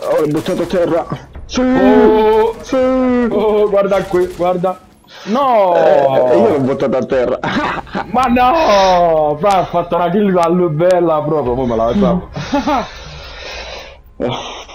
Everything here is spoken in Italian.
Oh, l'ho buttato a terra. Sì, Oh, sì. oh, guarda qui, guarda. Io l'ho No! buttato a terra. Ma no! Fra, ha fatto una kill bella proprio, poi me la sapevo.